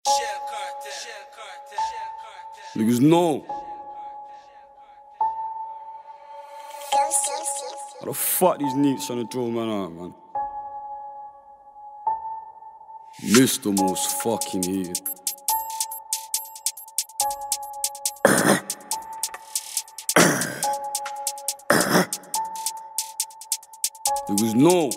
Niggas know. How the fuck these neats trying to draw man out, man? Mr. Most fucking heated. Niggas know.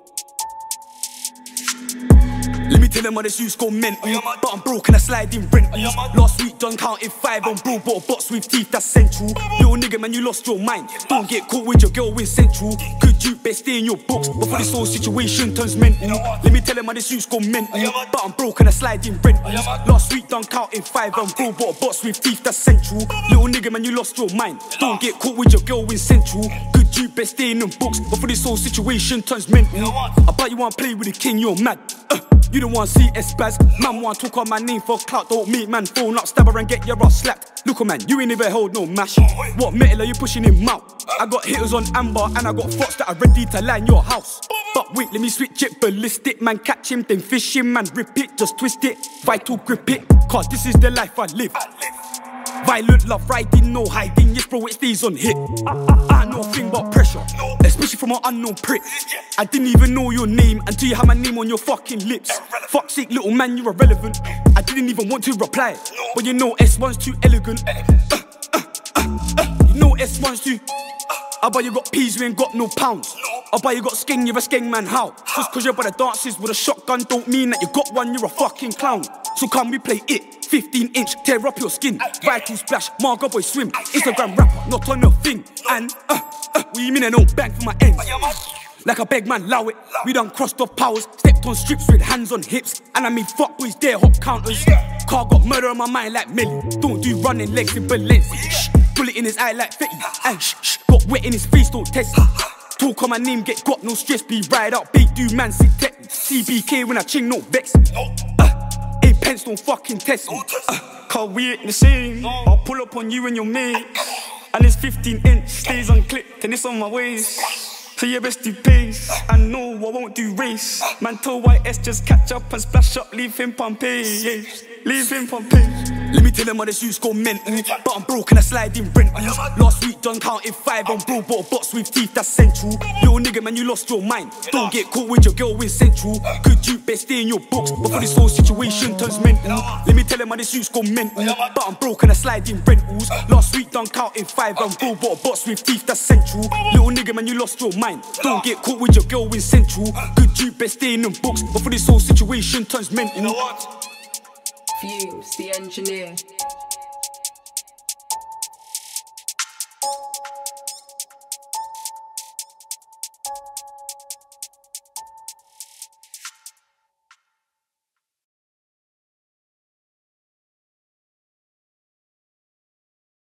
Let me tell them how this youth's go mental. But I'm broke and I slide in rentals. Last week done counted 5 on bro, bought a box with teeth, that's central. Little nigga man, you lost your mind. Don't get caught with your girl in central. Could you best stay in your books before this whole situation turns mental? Let me tell them how this youth's go mental. But I'm broke and I slide in rentals. Last week done counted 5 on bro, bought a box with teeth, that's central. Little nigga man, you lost your mind. Don't get caught with your girl in central. Could you best stay in them books before this whole situation turns mental? I bet you wanna play with the king, you're mad. You don't want to see S-Baz. Man want talk on my name for clout. Don't meet man, phone up, stab her and get your ass slapped. Look man, you ain't even hold no mash. What metal are you pushing him out? I got hitters on amber and I got fox that are ready to line your house. But wait, let me switch it ballistic. Man catch him, then fish him, man rip it, just twist it. Vital grip it, cause this is the life I live. Violent love riding, no hiding. Yes bro, it stays on hit. I know nothing but pressure, especially from an unknown prick. I didn't even know your name until you had my name on your fucking lips. Fuck's sake, little man, you're irrelevant. I didn't even want to reply, but you know S1's too elegant. You know S1's too. I bet you got peas, you ain't got no pounds. I bet you got skeng, you're a skeng man, how? Just cause your brother dances with a shotgun don't mean that you got one, you're a fucking clown. So come we play it, 15-inch, tear up your skin. Vital splash, Margo boy swim. Instagram rapper, not on your thing. And what you mean I don't bang for my ends? Like a beg man, allow it. We done crossed off powers, stepped on strips with hands on hips. And I mean fuck boys, there hop counters. Car got murder on my mind like Millie. Don't do running legs in Balenciaga. Bullet in his eye like Fetty. And got wet in his face, don't test it. Talk on my name, get got no stress. Be ride out, bait, do man, sit tech. CBK when I ching, no vex. 8 pence, don't fucking test me. Cause we ain't the same. I'll pull up on you and your mate. And it's 15-inch, stays unclipped, and it's on my waist. So you best do pace. I know I won't do race. Man told YS just catch up and splash up, leave him Pompeii. Leave him Pompeii. Let me tell them how this youth's go mental. But I'm broke and I slide in rentals. Last week done counted 5 on bro, bought a box with teeth, that's central. Little nigga man, you lost your mind. Don't get caught with your girl in central. Could you best stay in your books before this whole situation turns mental? Let me tell them how this youth's go mental. But I'm broke and I slide in rentals. Last week done counted 5 on bro, bought a box with teeth, that's central. Little nigga man, you lost your mind. Don't get caught with your girl in central. Could you best stay in them books before this whole situation turns mental? Fumes, the engineer.